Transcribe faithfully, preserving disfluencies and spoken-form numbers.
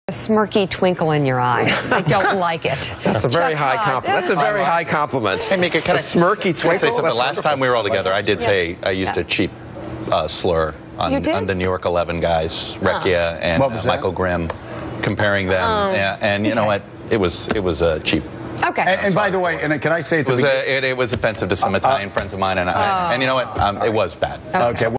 A smirky twinkle in your eye. I don't like it. That's a very Chuck high Todd. compliment. That's a very high compliment. Hey, Mika, can a I smirky twinkle? Say something? That's the last wonderful. time we were all together, I did Yes. say I used Yeah. a cheap uh, slur on, You did? on the New York eleven guys, Recchia and What was uh, that? Michael Grimm, comparing them. Oh, yeah, and you know okay. what? It was it was uh, cheap. Okay. And, and by the way, and can I say at It the was beginning? uh, it, it was offensive to some Italian friends of mine, and I, and you know what? Um, it was bad. Okay. Okay.